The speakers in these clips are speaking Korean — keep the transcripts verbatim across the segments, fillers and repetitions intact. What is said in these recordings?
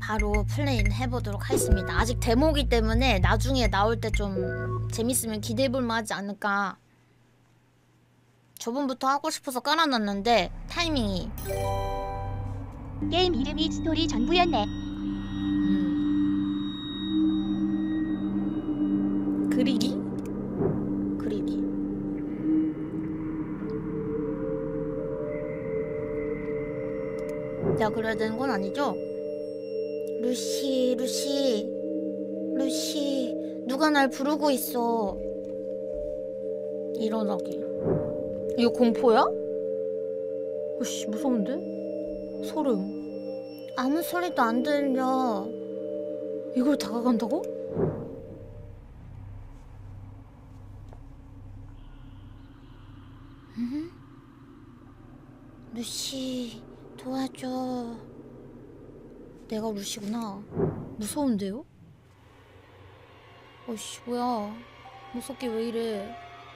바로 플레이를 해보도록 하겠습니다. 아직 데모이기 때문에 나중에 나올 때 좀 재밌으면 기대해볼만 하지 않을까. 저번부터 하고 싶어서 깔아놨는데 타이밍이 게임 이름이 스토리 전부였네. 음. 그리기? 그리기. 내가 그래야 되는 건 아니죠? 루시, 루시, 루시, 누가 날 부르고 있어. 일어나기. 이거 공포야? 오씨, 무서운데? 소름. 아무 소리도 안 들려. 이걸 다가간다고? 응? 루시, 도와줘. 내가 루시구나. 무서운데요? 어이씨, 뭐야. 무섭게 왜 이래.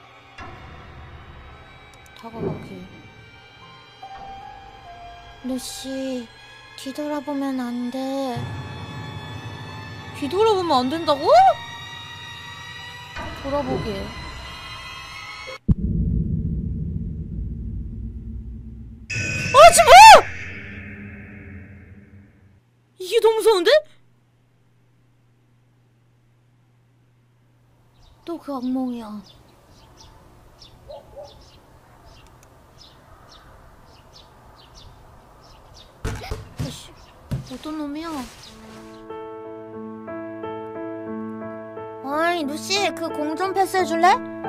다가가게. 루시, 뒤돌아보면 안 돼. 뒤돌아보면 안 된다고? 돌아보게. 아, 지금 뭐야! 이게 너무 무서운데? 또 그 악몽이야. 아이씨, 어떤 놈이야? 어이, 루시, 그 공 좀 패스해줄래?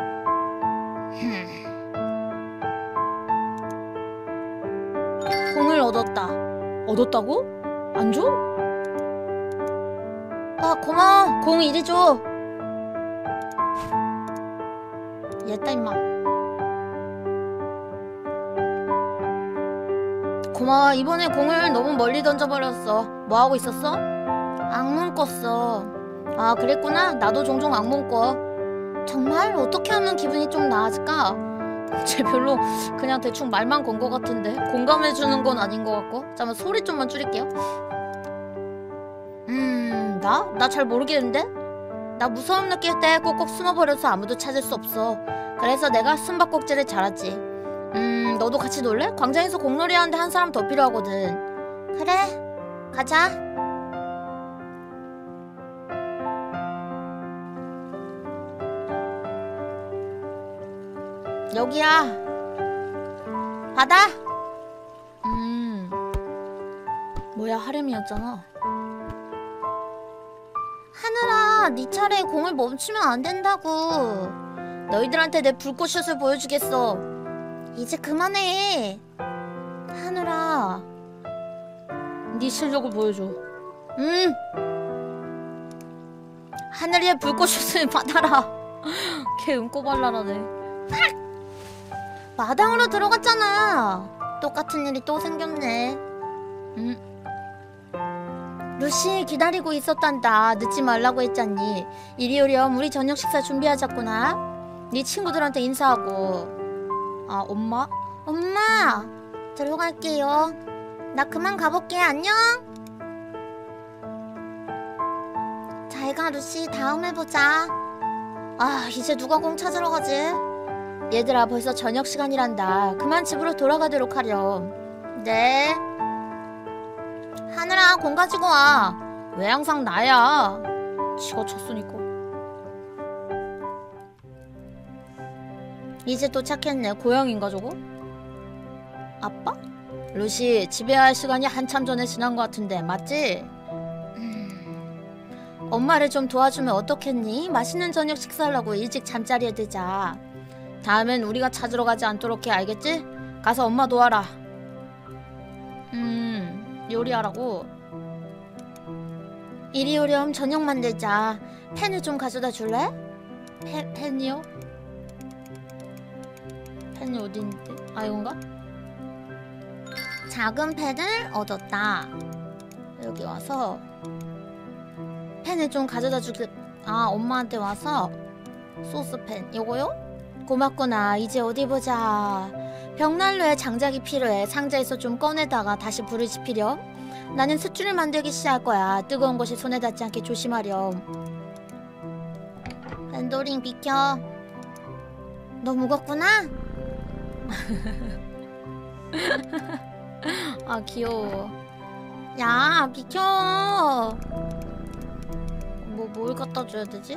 공을 얻었다. 얻었다고? 안 줘? 아, 고마워. 공 이리 줘. 얘다 임마. 고마워. 이번에 공을 너무 멀리 던져버렸어. 뭐하고 있었어? 악몽 꿨어. 아, 그랬구나. 나도 종종 악몽 꿔. 정말? 어떻게 하면 기분이 좀 나아질까? 쟤 별로 그냥 대충 말만 건 것 같은데 공감해주는 건 아닌 것 같고. 잠깐만, 소리 좀만 줄일게요. 음... 나? 나 잘 모르겠는데? 나 무서움 느낄 때 꼭꼭 숨어버려서 아무도 찾을 수 없어. 그래서 내가 숨바꼭질을 잘하지. 음... 너도 같이 놀래? 광장에서 공놀이 하는데 한 사람 더 필요하거든. 그래, 가자. 여기야. 받아. 음... 뭐야, 하렘이었잖아. 하늘아, 네 차례에 공을 멈추면 안 된다고. 너희들한테 내 불꽃슛을 보여주겠어. 이제 그만해. 하늘아, 네 실력을 보여줘. 음. 하늘이의 불꽃슛을 받아라. 걔 은꼬발랄하네. 마당으로 들어갔잖아. 똑같은 일이 또 생겼네. 음. 루시, 기다리고 있었단다. 늦지 말라고 했잖니. 이리 오렴. 우리 저녁 식사 준비하자꾸나. 네 친구들한테 인사하고. 아, 엄마? 엄마! 들어갈게요. 나 그만 가볼게. 안녕? 잘가, 루시. 다음에 보자. 아, 이제 누가 공 찾으러 가지? 얘들아, 벌써 저녁 시간이란다. 그만 집으로 돌아가도록 하렴. 네. 하늘아, 공 가지고 와. 왜 항상 나야? 지가 쳤으니까. 이제 도착했네. 고양인가 저거? 아빠? 루시, 집에 갈 시간이 한참 전에 지난 것 같은데 맞지? 음... 엄마를 좀 도와주면 어떻겠니? 맛있는 저녁 식사하려고 일찍 잠자리에 들자. 다음엔 우리가 찾으러 가지 않도록 해. 알겠지? 가서 엄마 도와라. 음... 요리하라고? 이리 오렴. 저녁 만들자. 펜을 좀 가져다 줄래? 펜, 펜이요? 펜이 어디 있는데? 아, 이건가? 작은 펜을 얻었다. 여기 와서 펜을 좀 가져다 주겠... 아, 엄마한테 와서 소스펜. 요거요? 고맙구나. 이제 어디 보자. 벽난로에 장작이 필요해. 상자에서 좀 꺼내다가 다시 불을 지피렴. 나는 스튜를 만들기 시작할 거야. 뜨거운 것이 손에 닿지 않게 조심하렴. 렌더링 비켜. 너 무겁구나? 아 귀여워. 야 비켜. 뭐 뭘 갖다 줘야 되지?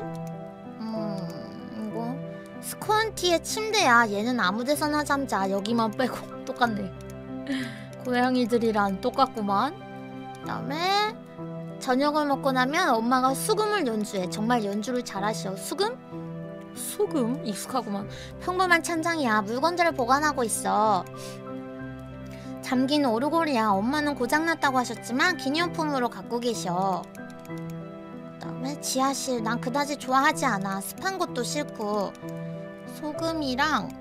음 이거 스콘티의 침대야. 얘는 아무 데서나 잠자. 여기만 빼고. 똑같네. 고양이들이란 똑같구만. 그다음에 저녁을 먹고 나면 엄마가 수금을 연주해. 정말 연주를 잘하셔. 수금? 수금? 익숙하구만. 평범한 찬장이야. 물건들을 보관하고 있어. 잠긴 오르골이야. 엄마는 고장났다고 하셨지만 기념품으로 갖고 계셔. 그다음에 지하실. 난 그다지 좋아하지 않아. 습한 것도 싫고. 소금이랑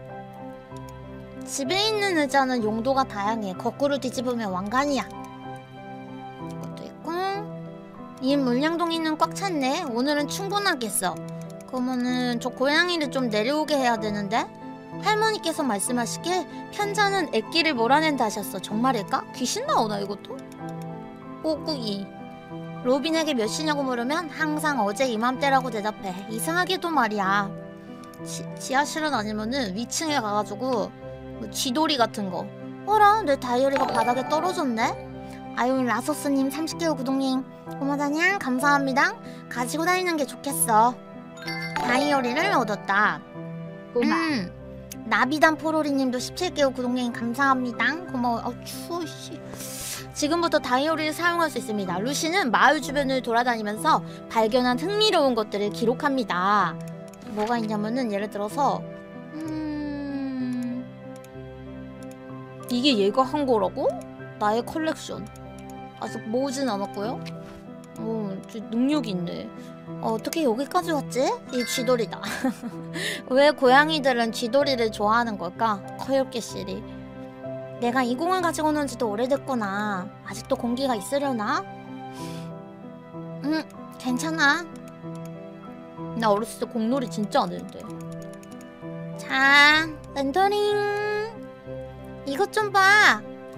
집에 있는 의자는 용도가 다양해. 거꾸로 뒤집으면 왕관이야. 이것도 있고. 이 물량동이는 꽉 찼네. 오늘은 충분하겠어. 그러면은 저 고양이를 좀 내려오게 해야 되는데 할머니께서 말씀하시길 편자는 액기를 몰아낸다 하셨어. 정말일까? 귀신 나오나 이것도? 꼬꾸기. 로빈에게 몇 시냐고 물으면 항상 어제 이맘때라고 대답해. 이상하게도 말이야. 지, 지하실은 아니면은 위층에 가가지고 뭐 쥐돌이 같은 거. 어라? 내 다이어리가 바닥에 떨어졌네? 아유 라소스님 삼십 개월 구독님 고마다냥 감사합니다. 가지고 다니는 게 좋겠어. 다이어리를 얻었다. 고마. 음, 나비단 포로리님도 십칠 개월 구독님 감사합니다. 고마워. 아 추워 씨. 지금부터 다이어리를 사용할 수 있습니다. 루시는 마을 주변을 돌아다니면서 발견한 흥미로운 것들을 기록합니다. 뭐가 있냐면은 예를 들어서 음... 이게 얘가 한 거라고? 나의 컬렉션. 아직 모으진 않았고요. 오, 능력이 있네. 어, 어떻게 여기까지 왔지? 이 쥐돌이다. 왜 고양이들은 쥐돌이를 좋아하는 걸까? 커엽게 씨리. 내가 이 공을 가지고 노는 지도 오래됐구나. 아직도 공기가 있으려나? 응, 괜찮아. 나 어렸을 때 공놀이 진짜 안 했는데. 자, 렌더링. 이것 좀 봐.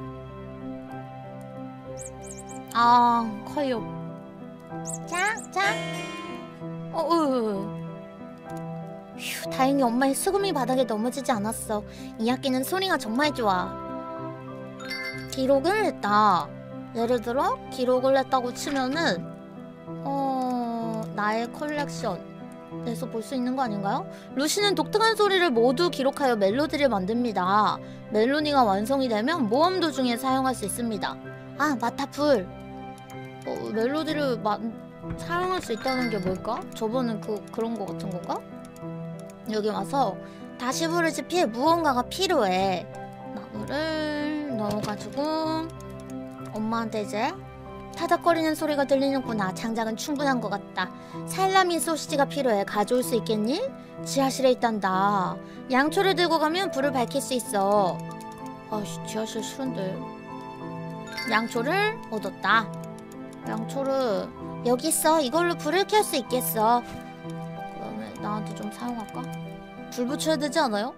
아, 커요. 자, 자. 어, 으. 휴, 다행히 엄마의 수금이 바닥에 넘어지지 않았어. 이 학기는 소리가 정말 좋아. 기록을 했다. 예를 들어 기록을 했다고 치면은 어... 나의 컬렉션에서 볼 수 있는 거 아닌가요? 루시는 독특한 소리를 모두 기록하여 멜로디를 만듭니다. 멜로디가 완성이 되면 모험 도중에 사용할 수 있습니다. 아 맞다 불. 어, 멜로디를 마... 사용할 수 있다는 게 뭘까? 저번엔 그, 그런 거 같은 건가? 여기 와서 다시 부르지 피해 무언가가 필요해. 나무를 넣어가지고 엄마한테 이제 타닥거리는 소리가 들리는구나. 장작은 충분한 것 같다. 살라미 소시지가 필요해. 가져올 수 있겠니? 지하실에 있단다. 양초를 들고 가면 불을 밝힐 수 있어. 아씨 지하실 싫은데. 양초를 얻었다. 양초를 여기 있어. 이걸로 불을 켤 수 있겠어. 그러면 나한테 좀 사용할까? 불 붙여야 되지 않아요?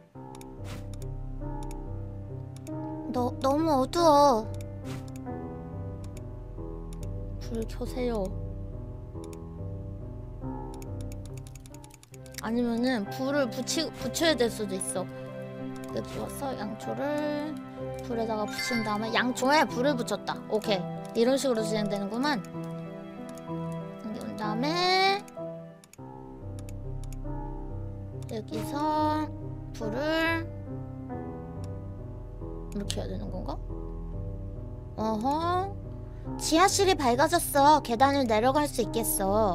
너, 너무 어두워. 불 켜세요. 아니면은 불을 붙이, 붙여야 될 수도 있어. 이렇게 주워서 양초를 불에다가 붙인 다음에 양초에 불을 붙였다. 오케이. 이런 식으로 진행되는구만. 여기 온 다음에 여기서 불을 이렇게 해야 되는 건가? 어허. 지하실이 밝아졌어. 계단을 내려갈 수 있겠어.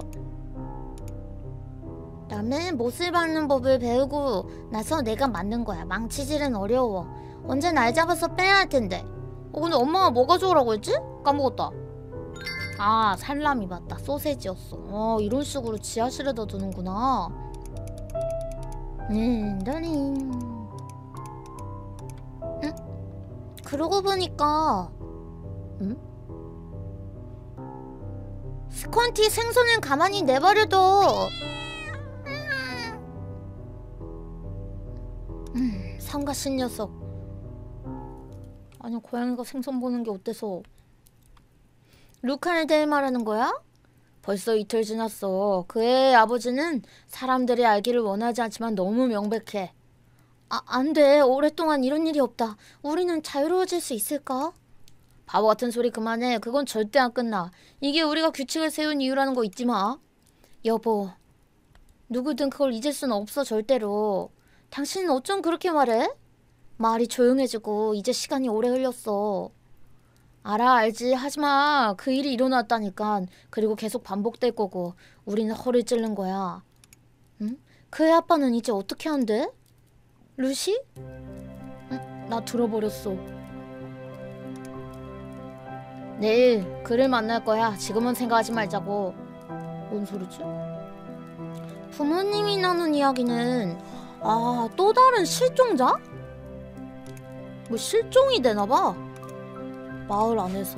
그다음에 못을 박는 법을 배우고 나서 내가 만든 거야. 망치질은 어려워. 언제 날 잡아서 빼야 할 텐데. 어 근데 엄마가 뭐 가져오라고 했지? 까먹었다. 아 살라미 맞다. 소세지였어. 어 이런 식으로 지하실에다 두는구나. 음 더링. 응? 그러고 보니까 응? 스콘티 생선은 가만히 내버려둬. 음, 성가신 녀석. 아니 고양이가 생선 보는 게 어때서? 루카에 대해 말하는 거야? 벌써 이틀 지났어. 그의 아버지는 사람들이 알기를 원하지 않지만 너무 명백해. 아, 안 돼. 오랫동안 이런 일이 없다. 우리는 자유로워질 수 있을까? 바보 같은 소리 그만해. 그건 절대 안 끝나. 이게 우리가 규칙을 세운 이유라는 거 잊지 마. 여보, 누구든 그걸 잊을 수는 없어, 절대로. 당신은 어쩜 그렇게 말해? 말이 조용해지고 이제 시간이 오래 흘렸어. 알아, 알지. 하지마. 그 일이 일어났다니까. 그리고 계속 반복될 거고 우리는 허를 찌른 거야. 응? 그의 아빠는 이제 어떻게 한대? 루시? 응? 나 들어버렸어. 내일 그를 만날 거야. 지금은 생각하지 말자고. 뭔 소리지? 부모님이 나눈 이야기는 아, 또 다른 실종자? 뭐 실종이 되나봐. 마을 안에서.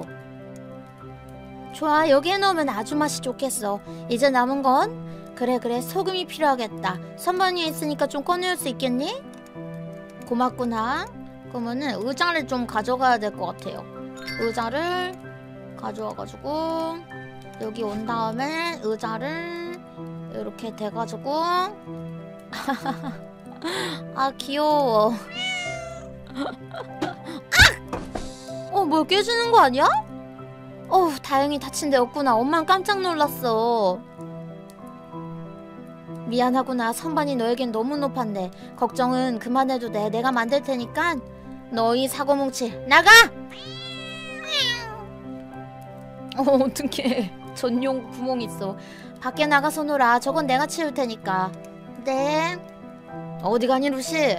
좋아, 여기에 넣으면 아주 맛이 좋겠어. 이제 남은 건? 그래 그래, 소금이 필요하겠다. 선반 위에 있으니까 좀 꺼내올 수 있겠니? 고맙구나. 그러면은 의자를 좀 가져가야 될 것 같아요. 의자를 가져와가지고 여기 온 다음에 의자를 이렇게 대가지고 아 귀여워. 어, 뭐 깨지는 거 아니야? 어, 다행히 다친 데 없구나. 엄만 깜짝 놀랐어. 미안하구나. 선반이 너에겐 너무 높았네. 걱정은 그만해도 돼. 내가 만들 테니까 너희 사고뭉치 나가! 어, 어떡해. 전용 구멍 있어. 밖에 나가서 놀아. 저건 내가 치울 테니까. 네. 어디 가니, 루시?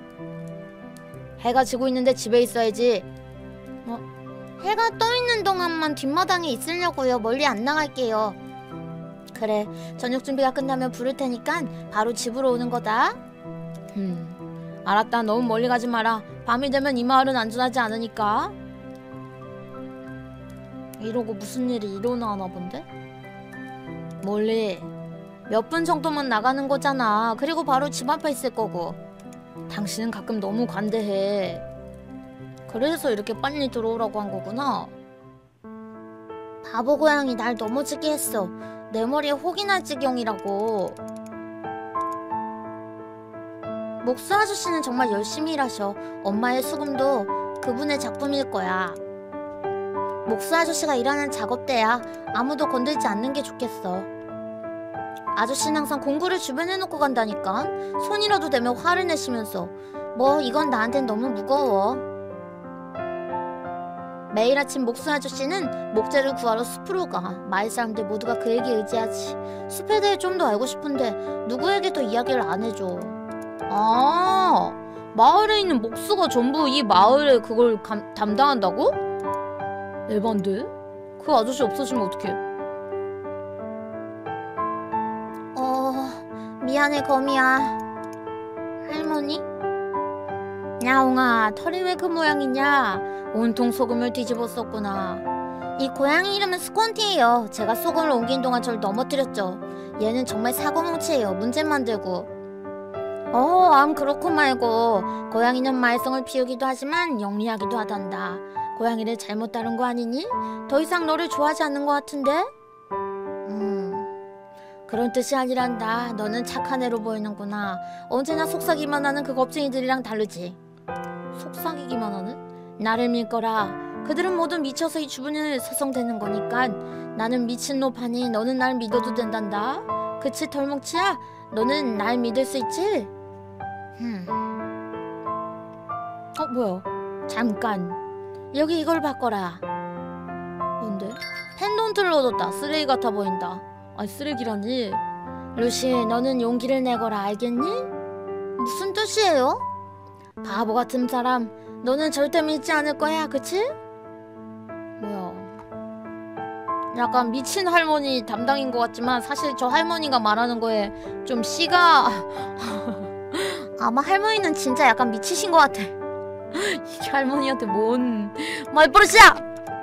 해가 지고 있는데 집에 있어야지. 어? 해가 떠 있는 동안만 뒷마당에 있으려고요. 멀리 안 나갈게요. 그래, 저녁 준비가 끝나면 부를 테니까 바로 집으로 오는 거다. 음, 알았다. 너무 멀리 가지 마라. 밤이 되면 이 마을은 안전하지 않으니까. 이러고 무슨 일이 일어나나 본데? 멀리 몇 분 정도만 나가는 거잖아. 그리고 바로 집 앞에 있을 거고. 당신은 가끔 너무 관대해. 그래서 이렇게 빨리 들어오라고 한 거구나. 바보 고양이 날 넘어지게 했어. 내 머리에 혹이 날 지경이라고. 목수 아저씨는 정말 열심히 일하셔. 엄마의 수금도 그분의 작품일 거야. 목수 아저씨가 일하는 작업대야. 아무도 건들지 않는 게 좋겠어. 아저씨는 항상 공구를 주변에 놓고 간다니까. 손이라도 대면 화를 내시면서. 뭐 이건 나한텐 너무 무거워. 매일 아침 목수 아저씨는 목재를 구하러 숲으로 가. 마을 사람들 모두가 그에게 의지하지. 숲에 대해 좀 더 알고 싶은데 누구에게도 이야기를 안 해줘. 아, 마을에 있는 목수가 전부 이 마을에 그걸 감, 담당한다고? 에반데? 그 아저씨 없어지면 어떡해? 어... 미안해 거미야. 할머니? 야옹아, 털이 왜 그 모양이냐? 온통 소금을 뒤집었었구나. 이 고양이 이름은 스콘티예요. 제가 소금을 옮긴 동안 절 넘어뜨렸죠. 얘는 정말 사고뭉치예요. 문제 만들고. 어, 암 그렇고 말고. 고양이는 말썽을 피우기도 하지만 영리하기도 하단다. 고양이를 잘못 다룬 거 아니니? 더 이상 너를 좋아하지 않는 것 같은데? 음... 그런 뜻이 아니란다. 너는 착한 애로 보이는구나. 언제나 속삭이기만 하는 그 겁쟁이들이랑 다르지. 속삭이기만 하는? 나를 믿거라. 그들은 모두 미쳐서 이 주변을 서성대는 거니까. 나는 미친 노파니 너는 날 믿어도 된단다. 그치 털뭉치야? 너는 날 믿을 수 있지? 흠... 어 뭐야? 잠깐. 여기 이걸 바꿔라. 뭔데? 펜던트를 얻었다. 쓰레기 같아 보인다. 아니 쓰레기라니. 루시, 너는 용기를 내거라. 알겠니? 무슨 뜻이에요? 바보 같은 사람. 너는 절대 믿지 않을 거야. 그치? 뭐야. 약간 미친 할머니 담당인 것 같지만 사실 저 할머니가 말하는 거에 좀 씨가 아마 할머니는 진짜 약간 미치신 것 같아. 이게 할머니한테 뭔 말버릇이야!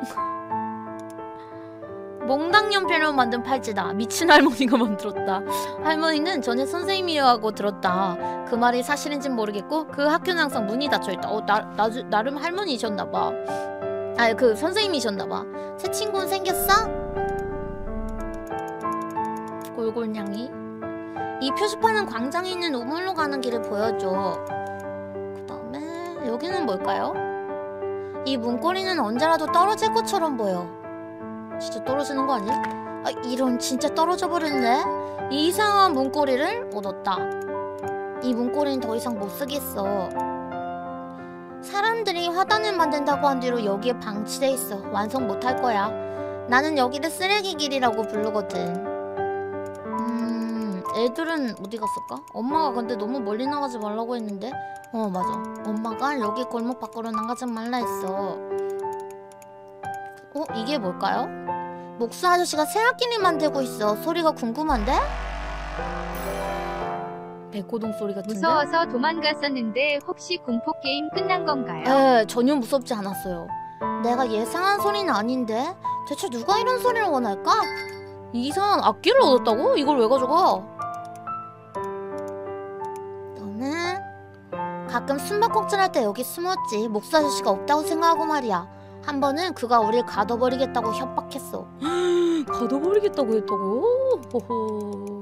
몽당연필로 만든 팔찌다. 미친 할머니가 만들었다. 할머니는 전에 선생님이라고 들었다. 그 말이 사실인진 모르겠고 그 학교는 항상 문이 닫혀있다. 어, 나, 나, 나름 할머니셨나봐. 아, 그 선생님이셨나봐. 새 친구는 생겼어? 골골냥이. 이 표지판은 광장에 있는 우물로 가는 길을 보여줘. 그 다음에 여기는 뭘까요? 이 문고리는 언제라도 떨어질 것처럼 보여. 진짜 떨어지는 거 아니야? 아, 이런, 진짜 떨어져 버렸네. 이 이상한 문고리를 얻었다. 이 문고리는 더 이상 못 쓰겠어. 사람들이 화단을 만든다고 한 뒤로 여기에 방치돼 있어. 완성 못 할 거야. 나는 여기를 쓰레기 길이라고 부르거든. 음... 애들은 어디 갔을까? 엄마가 근데 너무 멀리 나가지 말라고 했는데. 어, 맞아. 엄마가 여기 골목 밖으로 나가지 말라 했어. 어? 이게 뭘까요? 목수 아저씨가 새학기를 만들고 있어. 소리가 궁금한데? 백호동 소리 같은데? 무서워서 도망갔었는데 혹시 공포게임 끝난 건가요? 에, 전혀 무섭지 않았어요. 내가 예상한 소리는 아닌데? 대체 누가 이런 소리를 원할까? 이상한 악기를 얻었다고? 이걸 왜 가져가? 너는 가끔 숨바꼭질 때 여기 숨었지. 목수 아저씨가 없다고 생각하고 말이야. 한 번은 그가 우릴 가둬버리겠다고 협박했어. 가둬버리겠다고 했다고? 호호.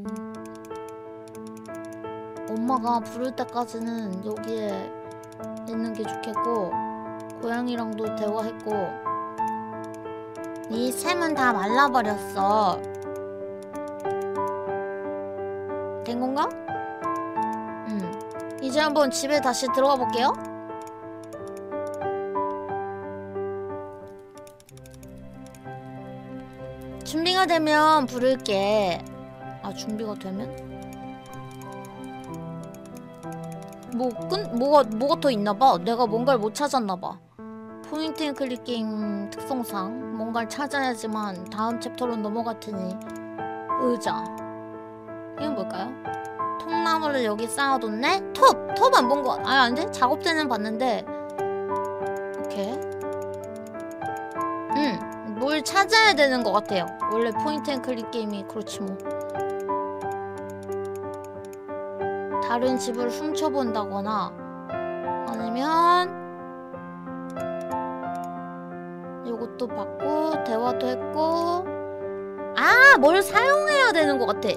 엄마가 부를 때까지는 여기에 있는 게 좋겠고, 고양이랑도 대화했고. 이 샘은 다 말라버렸어. 된 건가? 응. 이제 한번 집에 다시 들어가 볼게요. 준비가 되면 부를게. 아, 준비가 되면? 뭐, 끈, 뭐가, 뭐가 더 있나봐. 내가 뭔가를 못 찾았나봐. 포인트 앤 클릭 게임 특성상 뭔가를 찾아야지만 다음 챕터로 넘어갈 테니. 의자. 이건 뭘까요? 통나무를 여기 쌓아뒀네? 톱! 톱 안 본 거, 아니, 안 돼? 작업대는 봤는데. 오케이. 응. 뭘 찾아야 되는 것 같아요. 원래 포인트 앤 클릭 게임이 그렇지 뭐. 다른 집을 훔쳐본다거나 아니면 요것도 받고 대화도 했고. 아! 뭘 사용해야 되는 것 같아.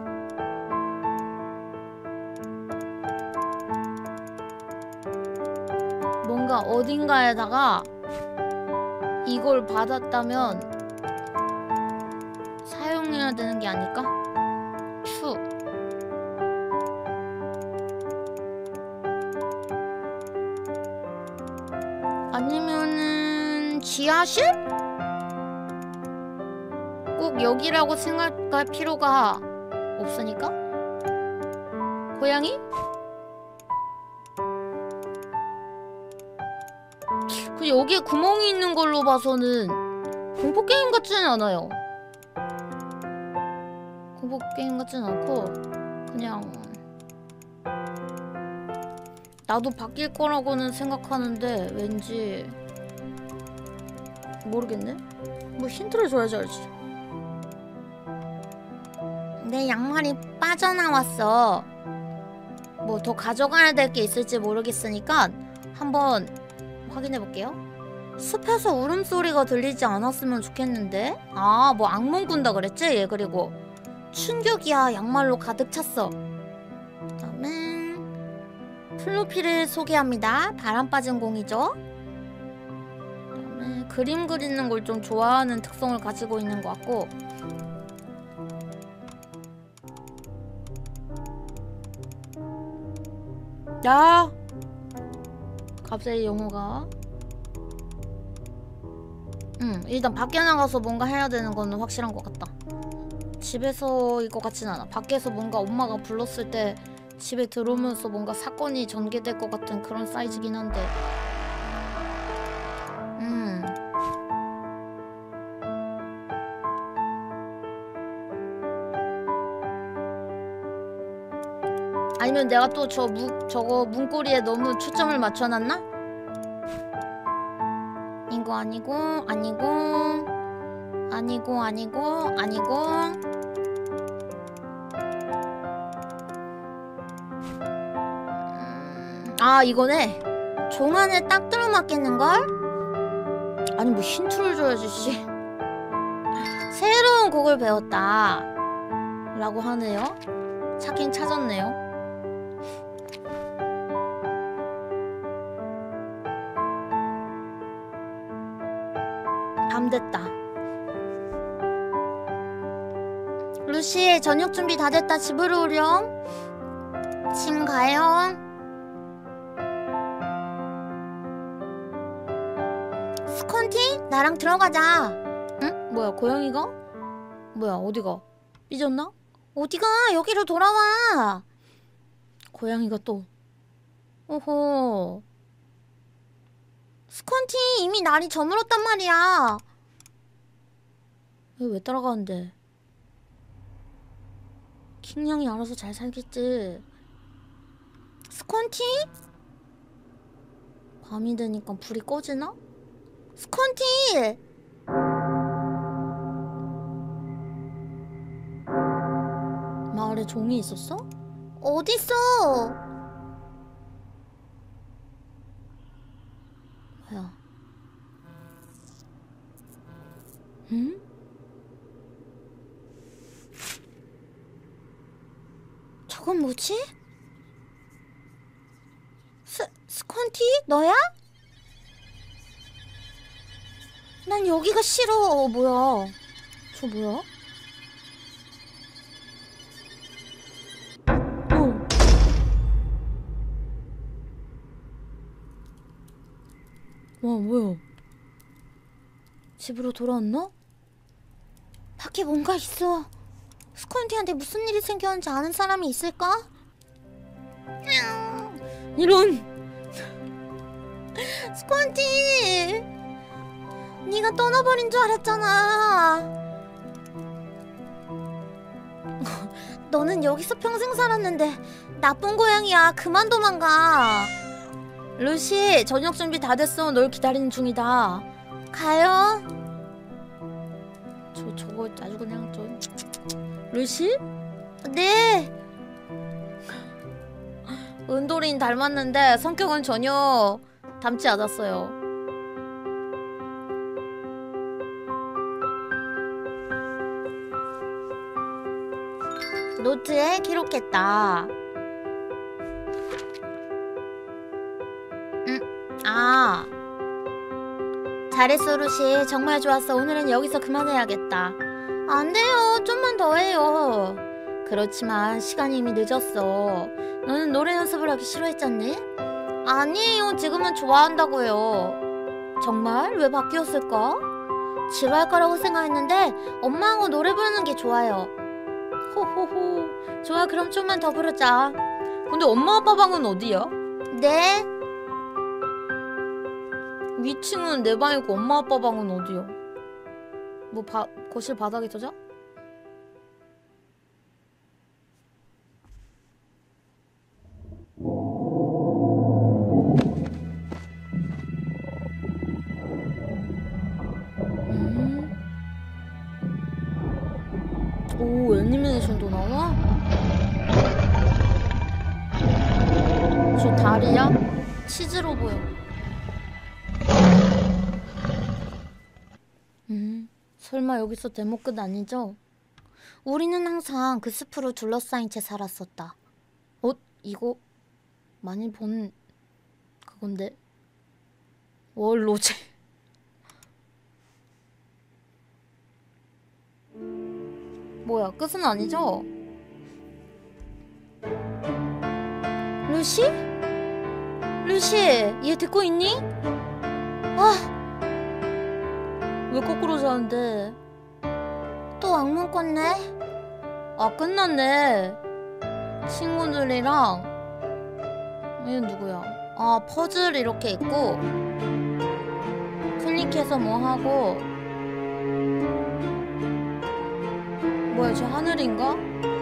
뭔가 어딘가에다가 이걸 받았다면 사용해야 되는 게 아닐까? 추. 아니면은 지하실? 꼭 여기라고 생각할 필요가 없으니까? 고양이? 그 여기에 구멍이 있는 걸로 봐서는 공포게임 같지는 않아요. 공포게임 같지는 않고 그냥 나도 바뀔 거라고는 생각하는데 왠지 모르겠네? 뭐 힌트를 줘야지 알지. 내 양말이 빠져나왔어. 뭐 더 가져가야 될 게 있을지 모르겠으니까 한번 확인해볼게요. 숲에서 울음소리가 들리지 않았으면 좋겠는데? 아, 뭐 악몽 꾼다 그랬지? 얘 그리고 충격이야. 양말로 가득 찼어. 그 다음에 플루피를 소개합니다. 바람 빠진 공이죠. 그 다음에 그림 그리는 걸 좀 좋아하는 특성을 가지고 있는 것 같고. 야! 갑자기 영호가. 응, 일단 밖에 나가서 뭔가 해야 되는 거는 확실한 것 같다. 집에서일 것 같진 않아. 밖에서 뭔가 엄마가 불렀을 때 집에 들어오면서 뭔가 사건이 전개될 것 같은 그런 사이즈긴 한데. 음. 아니면 내가 또 저 무, 저거 문고리에 너무 초점을 맞춰놨나? 이거 아니고 아니고 아니고 아니고 아니고. 음, 아 이거네. 종 안에 딱 들어맞겠는걸? 아니 뭐 힌트를 줘야지 씨. 새로운 곡을 배웠다 라고 하네요. 찾긴 찾았네요. 밤 됐다. 루시 저녁 준비 다 됐다. 집으로 오렴. 짐 가요. 스콘티? 나랑 들어가자. 응? 뭐야 고양이가? 뭐야 어디가? 삐졌나? 어디가? 여기로 돌아와. 고양이가 또. 오호. 스콘티 이미 날이 저물었단 말이야. 왜 따라가는데? 킹냥이 알아서 잘 살겠지. 스콘티? 밤이 되니까 불이 꺼지나? 스콘티! 마을에 종이 있었어? 어딨어? 뭐야? 응? 저건 뭐지? 스, 스콘티? 너야? 난 여기가 싫어. 어, 뭐야? 저 뭐야? 어. 와, 뭐야? 집으로 돌아왔나? 밖에 뭔가 있어. 스콘티한테 무슨 일이 생겼는지 아는 사람이 있을까? 이런. 스콘티! 네가 떠나버린 줄 알았잖아. 너는 여기서 평생 살았는데 나쁜 고양이야. 그만 도망가. 루시, 저녁 준비 다 됐어. 널 기다리는 중이다. 가요. 저 저거 아주 그냥 저. 루시? 네. 은돌이는 닮았는데 성격은 전혀 닮지 않았어요. 노트에 기록했다. 응? 아. 잘했어, 루시. 정말 좋았어. 오늘은 여기서 그만해야겠다. 안 돼요. 좀만 더 해요. 그렇지만 시간이 이미 늦었어. 너는 노래 연습을 하기 싫어했잖니? 아니에요. 지금은 좋아한다고요. 정말? 왜 바뀌었을까? 지루할 거라고 생각했는데 엄마하고 노래 부르는 게 좋아요. 호호호. 좋아, 그럼 좀만 더 부르자. 근데 엄마 아빠 방은 어디야? 네? 위층은 내 방이고 엄마 아빠 방은 어디야? 뭐 바, 거실 바닥에 저자? 음. 오, 애니메이션도 나와? 저 다리야? 치즈로 보여. 음, 설마 여기서 데모 끝 아니죠? 우리는 항상 그 숲으로 둘러싸인 채 살았었다. 어? 이거 많이 본 그건데. 월 로제. 뭐야, 끝은 아니죠? 루시? 루시, 얘 듣고 있니? 아, 왜 거꾸로 자는데? 또 악몽 꿨네? 아, 끝났네. 친구들이랑. 얘는 누구야? 아, 퍼즐 이렇게 있고 클릭해서 뭐 하고. 뭐야, 저 하늘인가?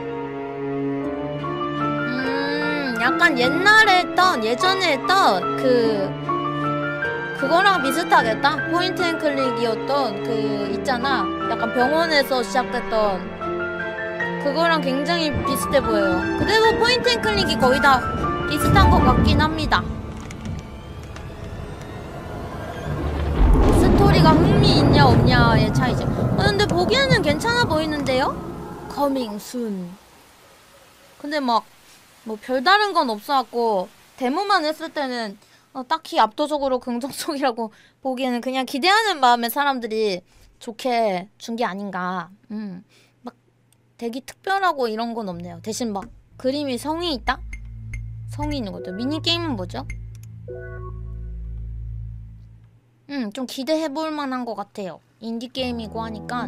음, 약간 옛날에 했던, 예전에 했던 그 그거랑 비슷하겠다? 포인트 앤 클릭이었던 그 있잖아, 약간 병원에서 시작됐던 그거랑 굉장히 비슷해 보여요. 그래도 포인트 앤 클릭이 거의 다 비슷한 것 같긴 합니다. 스토리가 흥미있냐 없냐의 차이죠. 어, 근데 보기에는 괜찮아 보이는데요? Coming soon. 근데 막 뭐 별다른 건 없어갖고 데모만 했을 때는 어, 딱히 압도적으로 긍정적이라고 보기에는 그냥 기대하는 마음에 사람들이 좋게 준 게 아닌가. 음, 막 되게 특별하고 이런 건 없네요. 대신 막 그림이 성이 있다? 성이 있는 것도. 미니게임은 뭐죠? 음, 좀 기대해볼 만한 것 같아요. 인디게임이고 하니까.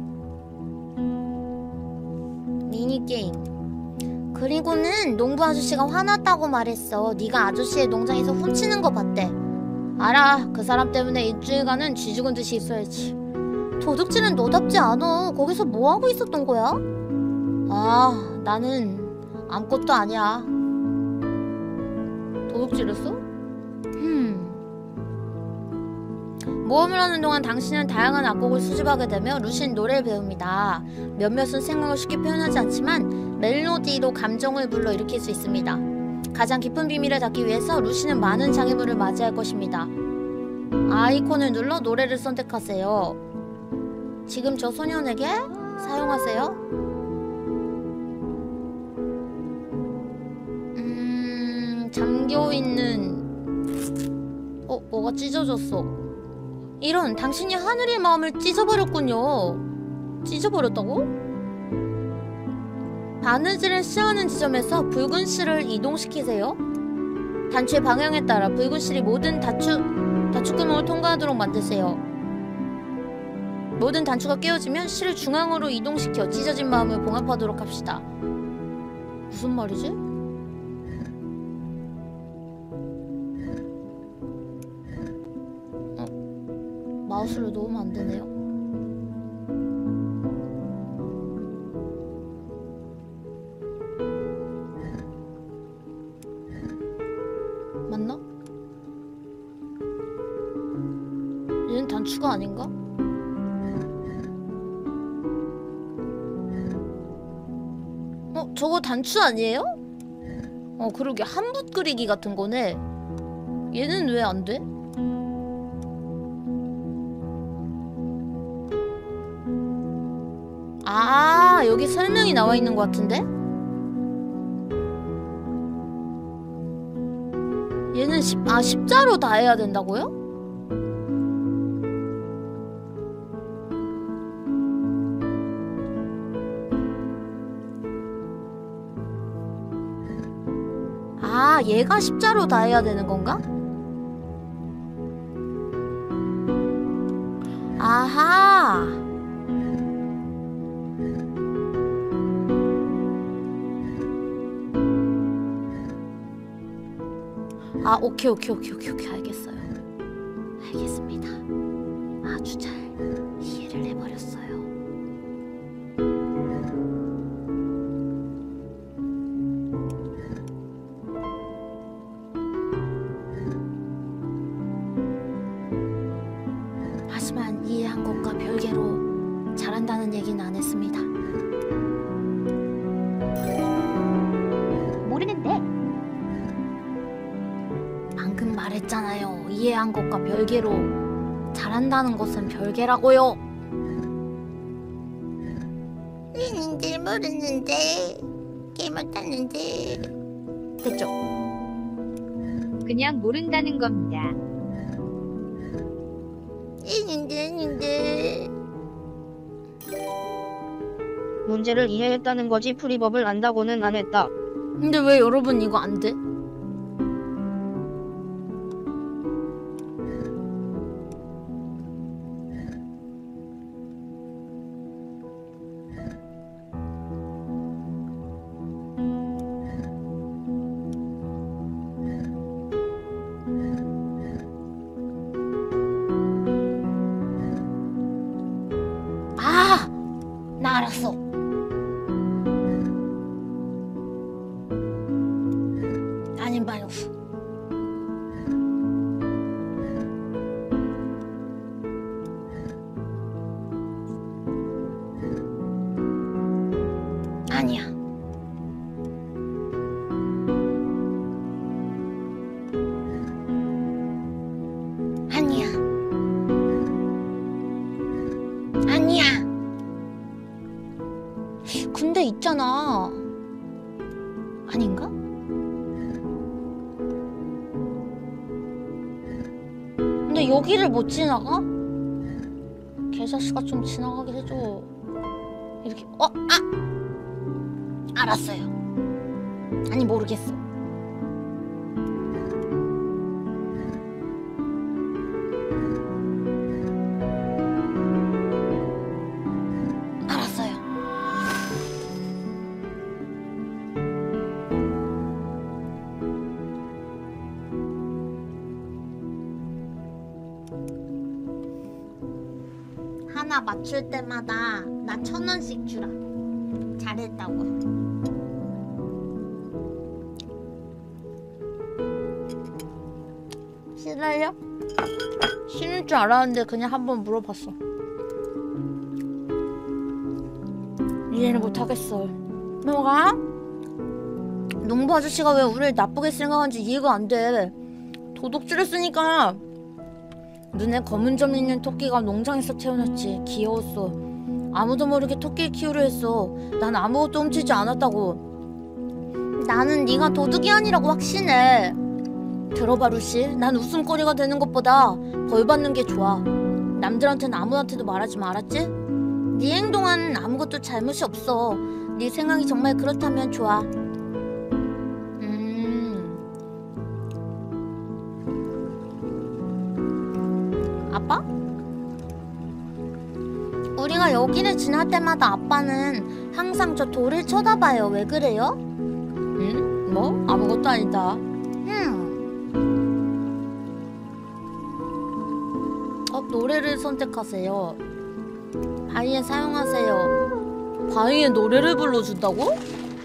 미니게임. 그리고는 농부 아저씨가 화났다고 말했어. 네가 아저씨의 농장에서 훔치는 거 봤대. 알아. 그 사람 때문에 일주일간은 쥐 죽은 듯이 있어야지. 도둑질은 너답지 않아. 거기서 뭐하고 있었던 거야? 아, 나는 아무것도 아니야. 도둑질했어? 흠. 모험을 하는 동안 당신은 다양한 악곡을 수집하게 되며 루시는 노래를 배웁니다. 몇몇은 생각을 쉽게 표현하지 않지만 멜로디로 감정을 불러일으킬 수 있습니다. 가장 깊은 비밀을 닫기 위해서 루시는 많은 장애물을 맞이할 것입니다. 아이콘을 눌러 노래를 선택하세요. 지금 저 소년에게 사용하세요. 음... 잠겨있는... 어? 뭐가 찢어졌어. 이런, 당신이 하늘의 마음을 찢어버렸군요. 찢어버렸다고? 바느질을 시하는 지점에서 붉은 실을 이동시키세요. 단추의 방향에 따라 붉은 실이 모든 다추, 다축구멍을 통과하도록 만드세요. 모든 단추가 깨어지면 실을 중앙으로 이동시켜 찢어진 마음을 봉합하도록 합시다. 무슨 말이지? 마우스를 놓으면 안 되네요. 맞나? 얘는 단추가 아닌가? 어? 저거 단추 아니에요? 어, 그러게. 한붓 그리기 같은 거네. 얘는 왜 안 돼? 아, 여기 설명이 나와 있는 것 같은데? 얘는 십, 아, 십자로 다 해야 된다고요? 아, 얘가 십자로 다 해야 되는 건가? 아하. 아, 오케이, 오케이, 오케이, 오케이, 오케이, 알겠어요. 알겠습니다. 아주 잘 이해를 해버렸어요. 하지만 이해한 것과 별개로 잘한다는 얘기는 안 했습니다. 모르는데. 방금 말했잖아요. 이해한 것과 별개로 잘한다는 것은 별개라고요. 있는지 모르는데 게임 못하는데. 됐죠? 그냥 모른다는 겁니다. 있는데 있는데. 문제를 이해했다는 거지 풀이법을 안다고는 안 했다. 근데 왜 여러분 이거 안 돼? 아! 나 알았어. 아님 말고. 아니야. 아니야. 아니야. 근데 있잖아. 아닌가? 근데 여기를 못 지나가? 개자식아 좀 지나가게 해줘. 이렇게 어? 아! 알았어요. 아니 모르겠어. 알았어요. 하나 맞출 때마다 나 천 원씩 주라. 잘했다고. 싫어요? 싫을 줄 알았는데 그냥 한번 물어봤어. 이해를 못하겠어. 뭐가? 농부 아저씨가 왜 우리를 나쁘게 생각하는지 이해가 안 돼. 도둑질을 쓰니까. 눈에 검은 점 있는 토끼가 농장에서 태어났지. 귀여웠어. 아무도 모르게 토끼를 키우려 했어. 난 아무것도 훔치지 않았다고. 나는 네가 도둑이 아니라고 확신해. 들어봐 루시. 난 웃음거리가 되는 것보다 벌 받는 게 좋아. 남들한테는 아무한테도 말하지 마. 알았지? 네 행동은 아무것도 잘못이 없어. 네 생각이 정말 그렇다면 좋아. 음... 아빠? 우리가 여기를 지날 때마다 아빠는 항상 저 돌을 쳐다봐요. 왜 그래요? 응? 뭐? 아무것도 아니다. 음. 어, 노래를 선택하세요. 바위에 사용하세요. 바위에 노래를 불러준다고?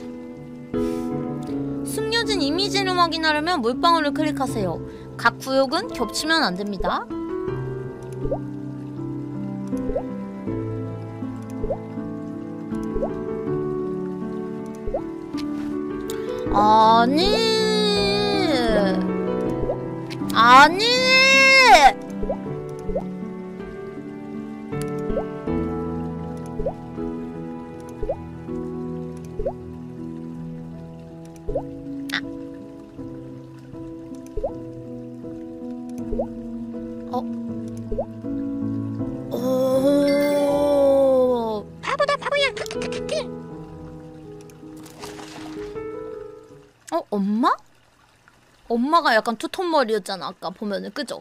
숨겨진 이미지를 확인하려면 물방울을 클릭하세요. 각 구역은 겹치면 안됩니다. 아니 아니 어? 오, 바보다 바보야. 크크크크크. 어? 엄마? 엄마가 약간 투톤 머리였잖아 아까 보면은. 그죠?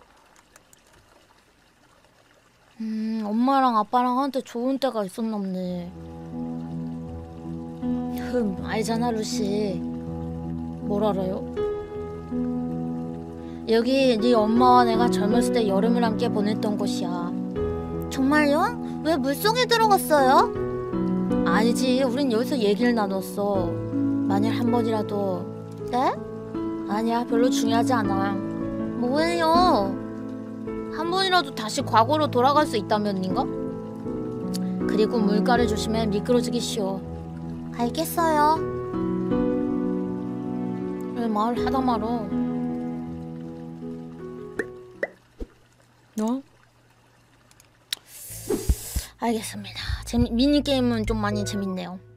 음, 엄마랑 아빠랑 한테 좋은 때가 있었나보네. 흠, 알잖아 루시. 뭘 알아요? 여기 네 엄마와 내가 젊었을 때 여름을 함께 보냈던 곳이야. 정말요? 왜 물속에 들어갔어요? 아니지, 우린 여기서 얘기를 나눴어. 만일 한 번이라도. 네? 아니야, 별로 중요하지 않아. 뭐예요? 한 번이라도 다시 과거로 돌아갈 수 있다면인가? 그리고 물가를 조심해. 미끄러지기 쉬워. 알겠어요. 왜 말 하다 말어. 너? 알겠습니다. 재미, 미니게임은 좀 많이 재밌네요.